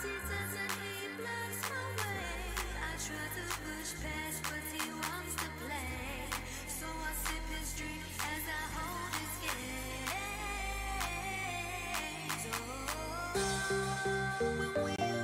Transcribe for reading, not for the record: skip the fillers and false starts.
seasons and he blocks my way. I try to push past, but he wants to play. So I sip his drink as I hold his gaze. Oh, when we